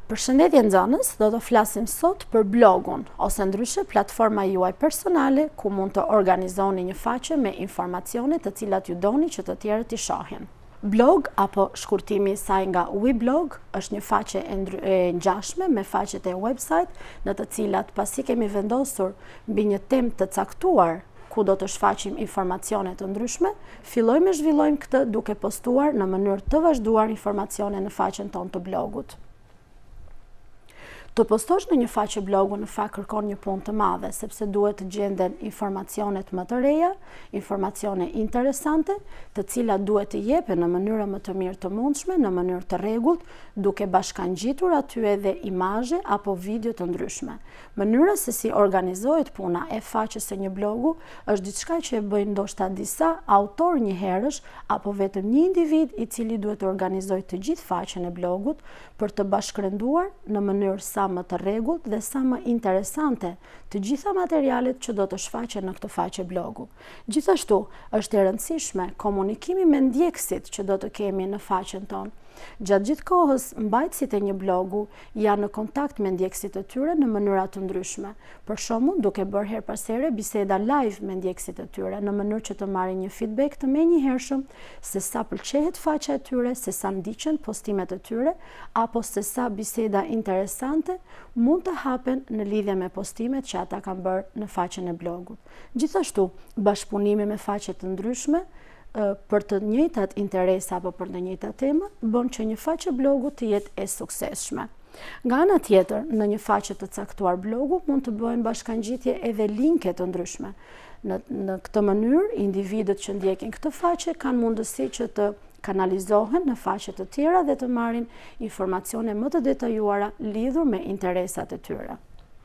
Përshëndetje nxënës, do të flasim sot për blogun, ose ndryshe platforma juaj personale, ku mund të organizoni një faqe me informacione të cilat ju doni që të tjerët i shohin. Blog, apo shkurtimi i saj nga weblog, është një faqe e ngjashme me faqet e website, në të cilat pasi kemi vendosur mbi një temë të caktuar ku do të shfaqim informacione të ndryshme, fillojmë e zhvillojmë këtë duke postuar në mënyrë të vazhduar informacione në faqen tonë të blogut. Të postosh në një faqe blogu në fakt kërkon një punë të madhe, sepse duhet të gjenden informacionet më të reja, informacione interesante, të cilat duhet të jepen në mënyrë më të mirë të mundshme, në mënyrë të rregullt, duke bashkangjitur aty edhe imazhe apo video të ndryshme. Mënyra se si organizohet puna e faqes së një blogu është diçka që e bëjnë ndoshta disa autor një herësh apo vetëm një individ i cili duhet të organizojë të gjithë faqen e blogut për të bashkërenduar në mënyrë sa më të rregullt dhe sa më interesante të gjitha materialet që do të shfaqen në këtë faqe blogu. Gjithashtu, është e rëndësishme komunikimi me ndjekësit që do të kemi në faqen tonë. Gjatë gjithë kohës, mbajtësit e një blogu janë në kontakt me ndjekësit e tyre në mënyra të ndryshme. Për shembull, duke bërë her pas here biseda live me ndjekësit e tyre, në mënyrë që të marrin një feedback të menjëhershëm se sa pëlqehet faqja e tyre, se sa ndiqen postimet e tyre, apo se sa biseda interesante mund të hapen në lidhje me postimet që ata kanë bërë në faqen e blogut. Gjithashtu, bashkëpunimi me faqe të ndryshme për të njëjtat interesa apo për të njëjtat tema bën që një faqe blogu të jetë e suksesshme. Nga ana tjetër, në një faqe të caktuar blogu mund të bëhen bashkangjitje edhe linke të ndryshme. Në këtë mënyrë, individët që ndjekin këtë faqe kanë mundësi që të kanalizohen në faqe të tjera dhe të marrin informacione më të detajuara lidhur me interesat e tyre.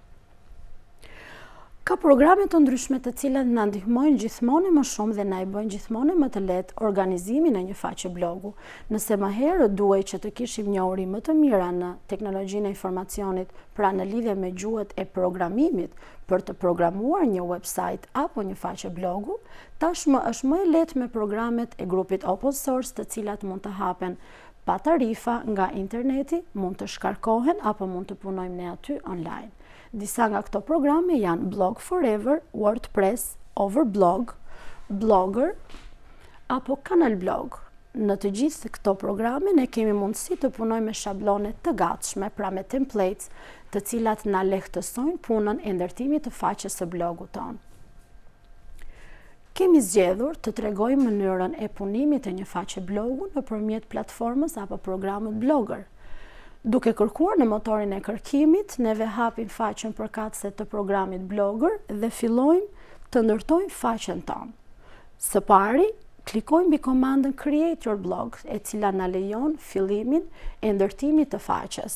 Ka programe të ndryshme të cilat na ndihmojnë gjithmonë më shumë dhe na i bëjnë gjithmonë më të lehtë organizimin e një faqe blogu. Nëse më herët duhej që të kishim njohuri më të mira në teknologjinë e informacionit, pra në lidhje me gjuhët e programimit për të programuar një website apo një faqe blogu, tashmë është më e lehtë me programet e grupit open source, të cilat mund të hapen pa tarifa nga interneti, mund të shkarkohen apo mund të punojmë ne aty online. Disa nga këto programe janë Blog Forever, WordPress, Overblog, Blogger apo Kanal Blog. Në të gjithë këto programe ne kemi mundësi të punojmë me shablone të gatshme, pra me templates, të cilat na lehtësojnë punën e ndërtimit të faqes së blogut tonë. Kemi zgjedhur të tregojmë mënyrën e punimit e një faqe blogu nëpërmjet platformës apo programit Blogger. Duke kërkuar në motorin e kërkimit, neve hapim faqen përkatëse të programit Blogger dhe fillojmë të ndërtojmë faqen tonë. Së pari, klikojmë mbi komandën Create Your Blog, e cila na lejon fillimin e ndërtimit të faqes.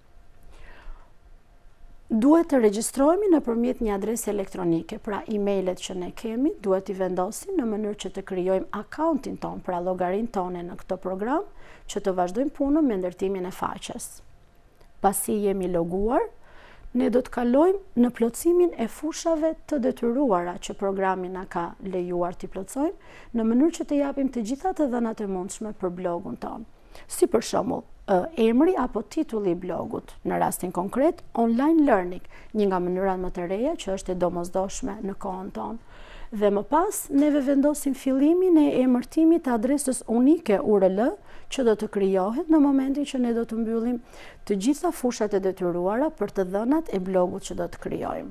Duhet të regjistrohemi nëpërmjet një adrese elektronike, pra emailet që ne kemi duhet i vendosim në mënyrë që të krijojmë akauntin ton, pra llogarinë tonë në këtë program, që të vazhdojmë punën me ndërtimin e faqes. Pasi jemi loguar, ne do të kalojmë në plotësimin e fushave të detyruara që programi na ka lejuar t'i plotësojmë, në mënyrë që të japim të gjitha të dhënat e mundshme për blogun tonë. Si për shembull, emri apo titulli i blogut, në rastin konkret, online learning, një nga mënyrat më të reja që është e domosdoshme në kohën tonë. Dhe më pas, neve vendosim fillimin e emërtimit të adresës unike URL që do të krijohet në momentin që ne do të mbyllim të gjitha fushat e detyruara për të dhënat e blogut që do të krijojmë.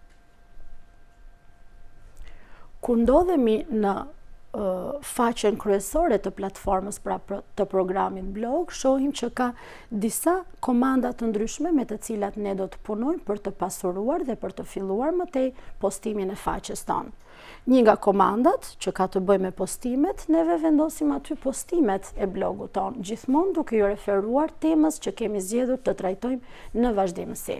Kur ndodhemi në faqen kryesore të platformës, pra të programit blog, shohim që ka disa komanda të ndryshme me të cilat ne do të punojmë për të pasuruar dhe për të filluar më tej postimin e faqes tonë. Një nga komandat që ka të bëjë me postimet, neve vendosim aty postimet e blogut tonë, gjithmonë duke ju referuar temës që kemi zgjedhur të trajtojmë në vazhdimsi.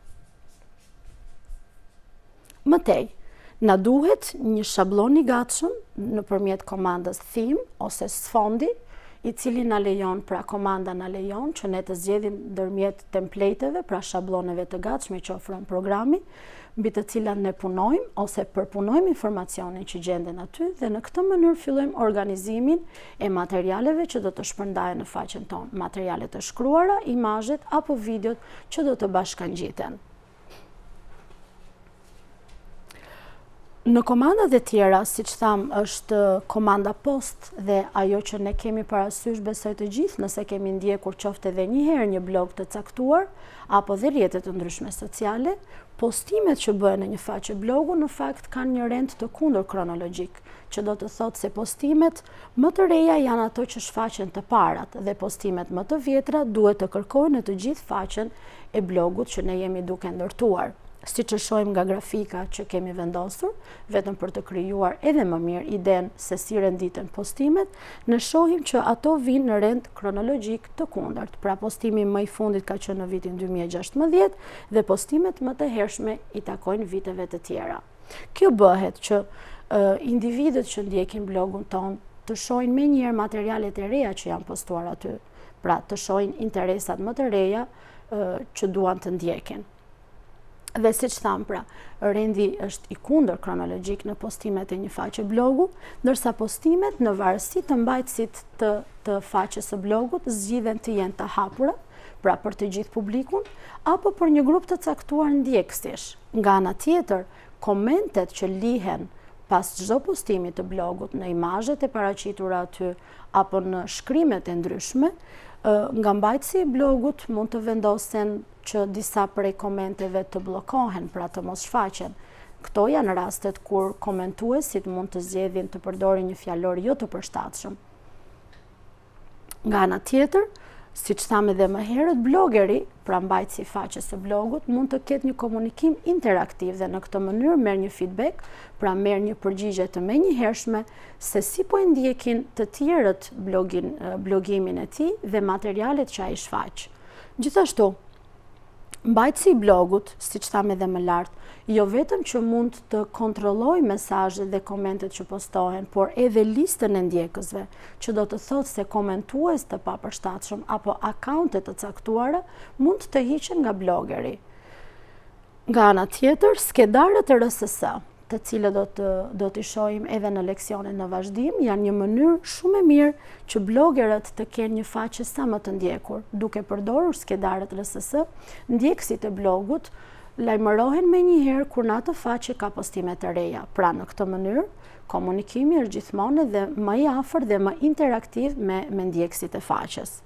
Më tej, na duhet një shablon i gatshëm nëpërmjet komandës theme ose sfondi, i cili na lejon, pra komanda na lejon që ne të zgjedhim ndërmjet templateve, pra shabloneve të gatshme që ofron programi, mbi të cilat ne punojmë ose përpunojmë informacionin që gjenden aty dhe në këtë mënyrë fillojmë organizimin e materialeve që do të shpërndahen në faqen tonë, materiale të shkruara, imazhet apo videot që do të bashkangjiten. Në komandat e tjera, siç tham, është komanda post dhe ajo që ne kemi parasysh besoj të gjithë nëse kemi ndjekur qoftë edhe një herë një blog të caktuar apo dhe rrjetet të ndryshme sociale, postimet që bëhen në një faqe blogu në fakt kanë një rend të kundër kronologjik, që do të thotë se postimet më të reja janë ato që shfaqen të parat dhe postimet më të vjetra duhet të kërkojnë në të gjithë faqen e blogut që ne jemi duke ndërtuar. Si që shohim nga grafika që kemi vendosur, vetëm për të krijuar edhe më mirë iden se si renditen postimet, ne shohim që ato vinë në rend kronologjik të kundërt. Pra postimi më i fundit ka qenë në vitin 2016 dhe postimet më të hershme i takojnë viteve të tjera. Kjo bëhet që individët që ndjekin blogun ton të shohin menjëherë materialet e reja që janë postuar aty, pra të shohin interesat më të reja që duan të ndjekin. Dhe si që thamë, pra, rendi është i kundër kronologjik në postimet e një faqe blogu, ndërsa postimet në varësi të mbajtësit të faqes së blogut zgjidhen të jenë të hapura, pra për të gjithë publikun, apo për një grup të caktuar ndjekësish. Nga ana tjetër, komentet që lihen pas çdo postimi të blogut në imazhet e paraqitura aty apo në shkrimet e ndryshme, nga mbajtësi i blogut mund të vendosen që disa prej komenteve të bllokohen, pra të mos shfaqen. Këto janë rastet kur komentuesit mund të zgjedhin të përdorin një fjalor jo të përshtatshëm. Nga ana tjetër, siç thamë edhe më herët, blogeri, pra mbajtësi i faqes së blogut, mund të ketë një komunikim interaktiv dhe në këtë mënyrë merr një feedback, pra merr një përgjigje të menjëhershme se si po e ndjekin të tjerët blogimin e tij dhe materialet që ai shfaq. Gjithashtu, mbajtësi i blogut, siç thamë edhe më lart, jo vetëm që mund të kontrollojë mesazhet dhe komentet që postohen, por edhe listën e ndjekësve, që do të thotë se komentues të papërshtatshëm apo akaunte të caktuara mund të hiqen nga blogeri. Nga ana tjetër, skedarët e RSS, të cilët do t'i shohim edhe në leksionet në vazhdim, janë një mënyrë shumë e mirë që blogerët të kenë një faqe sa më të ndjekur. Duke përdorur skedarët RSS, ndjekësit e blogut lajmërohen menjëherë kur në atë faqe ka postime të reja. Pra në këtë mënyrë, komunikimi është gjithmonë edhe më i afër dhe më interaktiv me ndjekësit e faqes.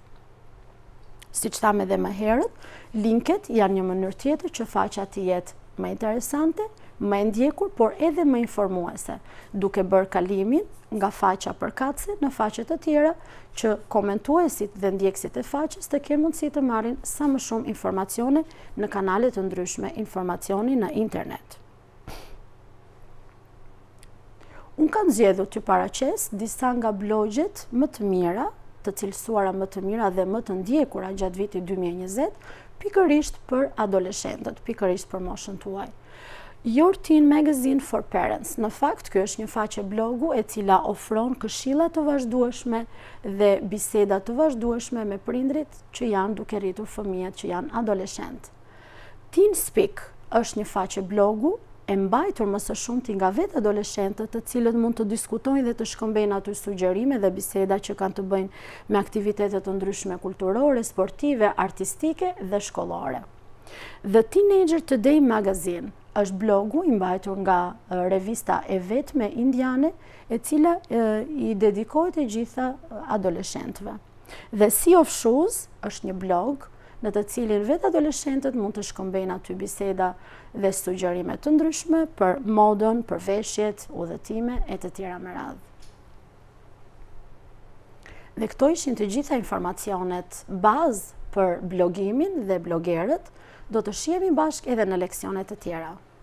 Siç thamë edhe më herët, linket janë një mënyrë tjetër që faqja të jetë më interesante, më e ndjekur, por edhe më informuese, duke bërë kalimin nga faqa përkatëse në faqe të tjera që komentuesit dhe ndjekësit e faqes të kenë mundësi të marrin sa më shumë informacione në kanale të ndryshme informacioni në internet. Unë kam zgjedhur t'ju paraqes disa nga blogjet më të mira, të cilësuara më të mira dhe më të ndjekura gjatë vitit 2020, pikërisht për adoleshentët, pikërisht për moshën tuaj. Your Teen Magazine for Parents. Në fakt, kjo është një faqe blogu e cila ofron këshilla të vazhdueshme dhe biseda të vazhdueshme me prindrit që janë duke rritur fëmijët që janë adoleshent. Teen Speak është një faqe blogu e mbajtur më së shumti nga vetë adoleshentët, të cilët mund të diskutojnë dhe të shkëmbejnë aty sugjerime dhe biseda që kanë të bëjnë me aktivitetet të ndryshme kulturore, sportive, artistike dhe shkollore. The Teenager Today Magazine është blogu i mbajtur nga revista e vetme indiane, e cila i dedikohet e gjitha adoleshentëve. The Sea of Shoes është një blog në të cilin vetë adoleshentët mund të shkëmbejnë aty biseda dhe sugjerime të ndryshme për modën, për veshjet, udhëtime e të tjera me radhë. Dhe këto ishin të gjitha informacionet bazë për blogimin dhe blogerët. Do të shihemi bashkë edhe në leksionet të tjera.